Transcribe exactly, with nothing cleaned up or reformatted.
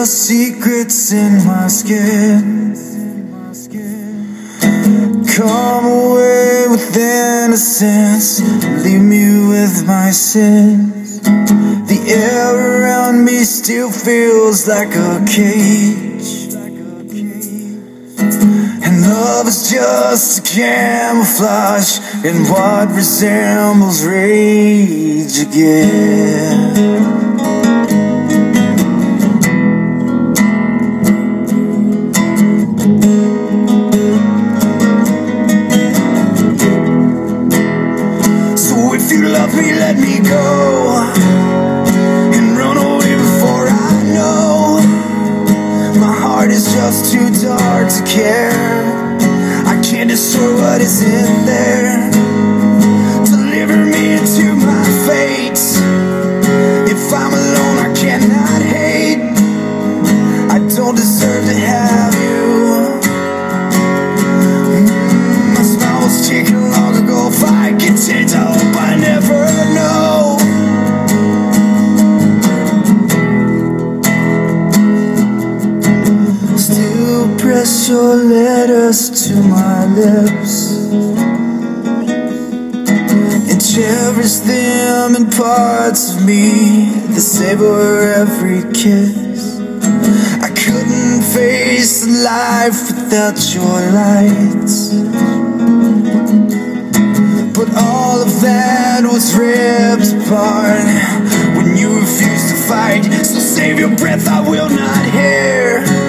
your secrets in my skin. Come away with innocence, leave me with my sins. The air around me still feels like a cage, and love is just a camouflage in what resembles rage again. If you love me, let me go and run away before I know. My heart is just too dark to care. I can't destroy what is in there. Deliver me into my fate. If I'm alone, I cannot hate. I don't deserve to have you. mm, My smile was taken long ago. If I can change, I hope I never know. Still press your letters to my lips and cherish them in parts of me that savor every kiss. I couldn't face life without your lights, but all of that was ripped apart when you refused to fight. So save your breath, I will not hear